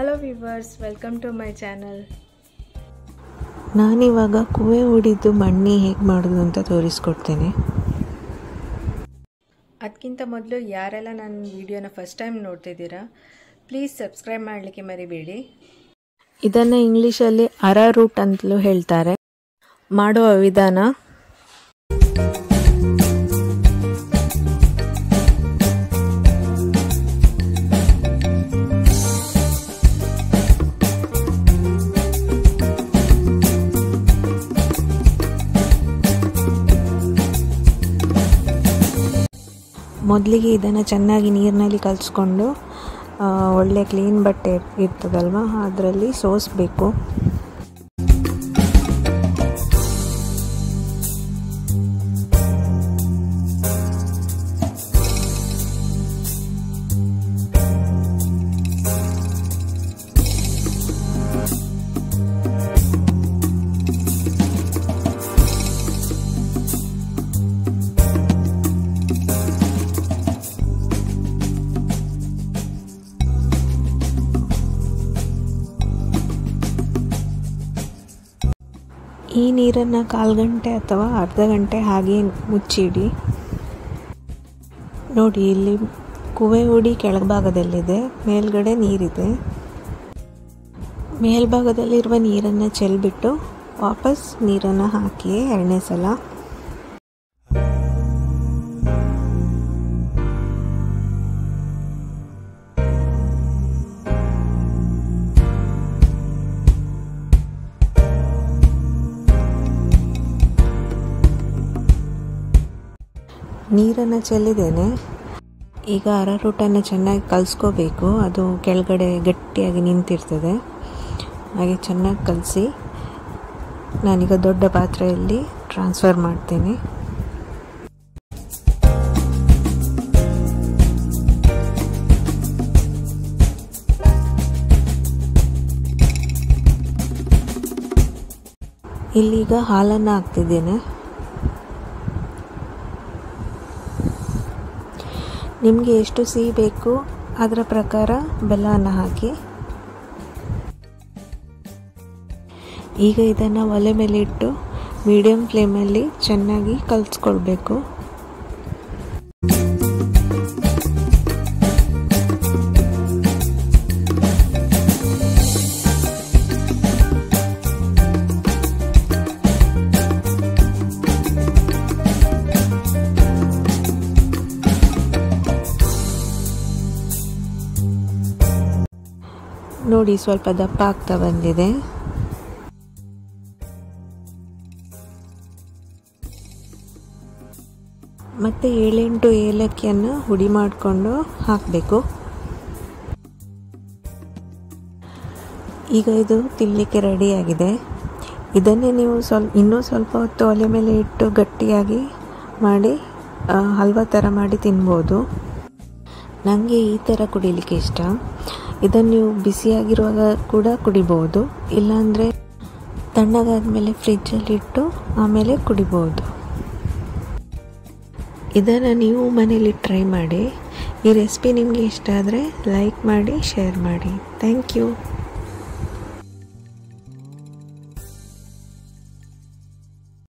Hello viewers, welcome to my channel. ನಾನಿವಾಗ ಕುವೆ ಹೊಡಿದು ಮಣ್ಣಿ ಹೇಗೆ ಮಾಡೋದು ಅಂತ ತೋರಿಸ್ಕೊಡ್ತೇನೆ. ಅದಕ್ಕಿಂತ ಮೊದಲು ಯಾರೆಲ್ಲ ನನ್ನ ವಿಡಿಯೋನ ಫಸ್ಟ್ ಟೈಮ್ ನೋಡ್ತಿದ್ದೀರಾ, ಪ್ಲೀಸ್ ಸಬ್ಸ್ಕ್ರೈಬ್ ಮಾಡಲಿಕ್ಕೆ ಮರಿಬೇಡಿ. ಇದನ್ನು ಇಂಗ್ಲೀಷಲ್ಲಿ ಅರಾರೂಟ್ ಅಂತಲೂ ಹೇಳ್ತಾರೆ. ಮಾಡುವ ವಿಧಾನ: ಮೊದಲಿಗೆ ಇದನ್ನು ಚೆನ್ನಾಗಿ ನೀರಿನಲ್ಲಿ ಕಲಿಸ್ಕೊಂಡು ಒಳ್ಳೆ ಕ್ಲೀನ್ ಬಟ್ಟೆ ಇರ್ತದಲ್ವ, ಅದರಲ್ಲಿ ಸೋಸಬೇಕು. ಈ ನೀರನ್ನು 1/4 ಗಂಟೆ ಅಥವಾ ಅರ್ಧ ಗಂಟೆ ಹಾಗೆ ಮುಚ್ಚಿಡಿ. ನೋಡಿ, ಇಲ್ಲಿ ಕುವೆ ಹುಡಿ ಕೆಳಭಾಗದಲ್ಲಿದೆ, ಮೇಲ್ಗಡೆ ನೀರಿದೆ. ಮೇಲ್ಭಾಗದಲ್ಲಿರುವ ನೀರನ್ನು ಚೆಲ್ಬಿಟ್ಟು ವಾಪಸ್ ನೀರನ್ನು ಹಾಕಿ 2ನೇ ಸಲ. ನೀರನ್ನು ಚೆಲ್ಲಿದ್ದೇನೆ. ಈಗ ಅರಾರೂಟನ್ನು ಚೆನ್ನಾಗಿ ಕಲಿಸ್ಕೋಬೇಕು. ಅದು ಕೆಳಗಡೆ ಗಟ್ಟಿಯಾಗಿ ನಿಂತಿರ್ತದೆ, ಹಾಗೆ ಚೆನ್ನಾಗಿ ಕಲಸಿ ನಾನೀಗ ದೊಡ್ಡ ಪಾತ್ರೆಯಲ್ಲಿ ಟ್ರಾನ್ಸ್ಫರ್ ಮಾಡ್ತೇನೆ. ಇಲ್ಲೀಗ ಹಾಲನ್ನು ಹಾಕ್ತಿದ್ದೇನೆ. ನಿಮಗೆ ಎಷ್ಟು ಸಿಹಿ ಬೇಕು ಅದರ ಪ್ರಕಾರ ಬೆಲ್ಲವನ್ನು ಹಾಕಿ. ಈಗ ಇದನ್ನು ಒಲೆ ಮೇಲೆ ಇಟ್ಟು ಮೀಡಿಯಂ ಫ್ಲೇಮಲ್ಲಿ ಚೆನ್ನಾಗಿ ಕಲಿಸ್ಕೊಳ್ಬೇಕು. ನೋಡಿ, ಸ್ವಲ್ಪ ದಪ್ಪ ಆಗ್ತಾ ಬಂದಿದೆ. ಮತ್ತೆ 7-8 ಏಲಕ್ಕಿಯನ್ನು ಹುಡಿ ಮಾಡಿಕೊಂಡು ಹಾಕಬೇಕು. ಈಗ ಇದು ತಿನ್ನಲಿಕ್ಕೆ ರೆಡಿಯಾಗಿದೆ. ಇದನ್ನೇ ನೀವು ಇನ್ನೂ ಸ್ವಲ್ಪ ಹೊತ್ತು ಒಲೆ ಮೇಲೆ ಇಟ್ಟು ಗಟ್ಟಿಯಾಗಿ ಮಾಡಿ ಹಲ್ವಾ ಥರ ಮಾಡಿ ತಿನ್ಬೋದು. ನನಗೆ ಈ ಥರ ಕುಡಿಲಿಕ್ಕೆ ಇಷ್ಟ. ಇದನ್ನು ನೀವು ಬಿಸಿಯಾಗಿರುವಾಗ ಕೂಡ ಕುಡಿಬೋದು, ಇಲ್ಲಾಂದರೆ ತಣ್ಣಗಾದ್ಮೇಲೆ ಫ್ರಿಜ್ಜಲ್ಲಿಟ್ಟು ಆಮೇಲೆ ಕುಡಿಬೋದು. ಇದನ್ನು ನೀವು ಮನೇಲಿ ಟ್ರೈ ಮಾಡಿ. ಈ ರೆಸಿಪಿ ನಿಮಗೆ ಇಷ್ಟ ಆದರೆ ಲೈಕ್ ಮಾಡಿ, ಶೇರ್ ಮಾಡಿ. Thank you.